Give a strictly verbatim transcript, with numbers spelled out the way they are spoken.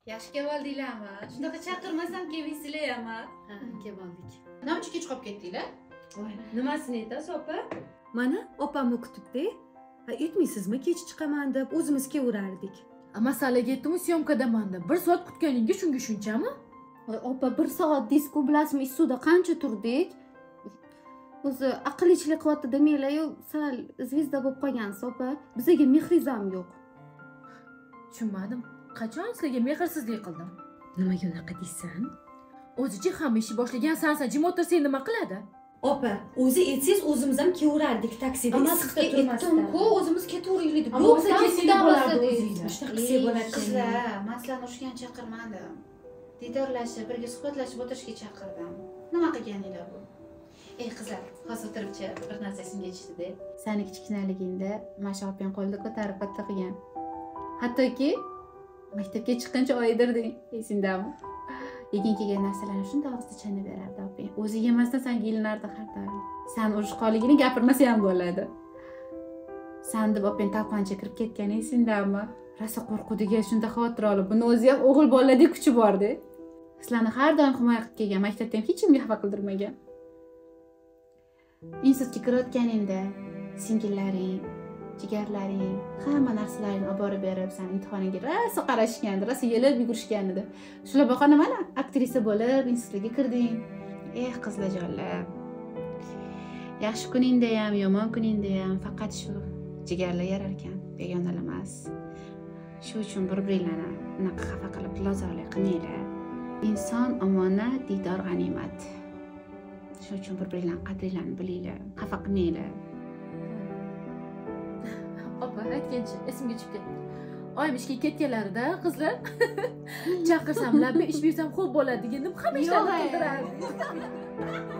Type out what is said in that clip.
Yaxshi keldinglarmi? Shunaqa chaqirmasam kelmaysizlarmi? Ha, keldik. Nima uchun kech qolib ketdinglar? Voy, nimasini aytasiz, opa? Mana opamni kutibdi. Ha, aytmaysizmi kech chiqaman deb o'zimiz kelaverardik. Masalaga yetdimi, syomkadaman deb. bir soat kutganingga shunga shunchami? Voy, opa, bir soat disko bilasizmi, istuda qancha turdik? O'zi aqllichilik qilyapti demanglar-yu, sal zvezda bo'lib qolgansiz, opa. Bizga mehringiz ham yo'q. Tushunmadim. Qachon sizlarga mehrsizlik qildim? Nimaga unaqa deysan? O'zichi ham ishi boshlagan sansan, jim o'tirsang nima qiladi? Opa, o'zi aytsangiz o'zimiz ham kelaverardik taksida. Ammo sizga aytdim-ku, o'zimiz ketaveraylik deb. Yo'qsa kelsak bo'lardi o'zingiz. Shunaqa qilsak bo'ladi. Qizlar, men sizlarni urushgan chaqirmadim. Diydorlashib, birga suhbatlashib o'tirishga chaqirdim. Nima qilganinglar bu? Ey qizlar, hozir o'tiribchi bir narsa esimga tushdi-da. Sani kichkinaligingda Masha opang qo'lda ko'tarib katta qilgan. Hattoki maktabga chiqqancha oydirding, esingdami? Yegin kelgan narsalarni shunday og'izda chanib berardi opang. O'zi yemasdan senga ilinardi har doim. Sen urushqonligini gapirmasa ham bo'ladi. Sen deb opang talqoncha kirib ketgan esingdami? Rosa qo'rquvdiga shunda xavotir olib, buni o'zi ham o'g'il boladek kuchi bor-da. Sizlarni har doim himoya qilib kelgan, maktabda ham hech kimga xafa qildirmagan. Institutga kirayotganingda singillaring, jigarlaring, hamma narsalaringni olib borib berib, sen imtihoningga rosa qarashgandi, rosa yelib yugurishgan edi. Shular bahona mana aktrisa bo'lib institutga kirding. Eh, qizlarjonlar. Yaxshi kuningda ham, yomon kuningda ham faqat shu jigarlar yarar ekan, begonalar emas. Shu uchun bir-birlarni unaqa xafa qilib lozorlik qilmanglar. Inson omonat, diydor g'animat. Shu uchun bir-birlarni qadringlarni bilinglar, xafa qilmanglar. Opa, aytgancha esimga tushib ketdi. Oyim ishga ketganlarida qizlar chaqirsam, labbi ish bersam xo'p bo'ladi degandim, hamma ishlarni qildirardi.